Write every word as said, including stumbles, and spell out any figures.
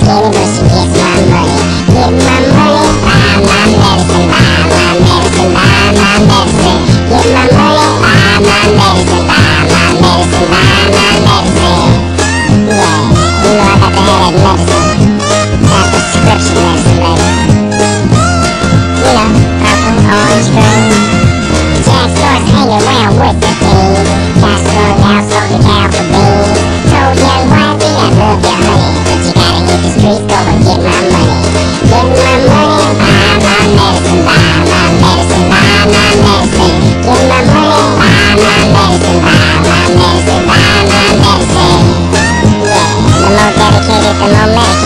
skinny, but she gets my money. Get my money, buy my medicine, buy my medicine, buy my medicine. Get my money, buy my medicine, buy my medicine, buy my medicine. Yeah, you know I got to have that medicine. That prescription medicine, baby. You know, purple, orange, green. Jack starts hanging around with the fiend. Got strung out, sold the cow for beans. Told young wifey I love your honey, but you gotta hit the streets, go and get my money. Get my money, buy my medicine, buy my medicine, buy my medicine. Get my money, buy my medicine, buy my medicine, buy my medicine. Yeah, the more dedicated, the more medicine.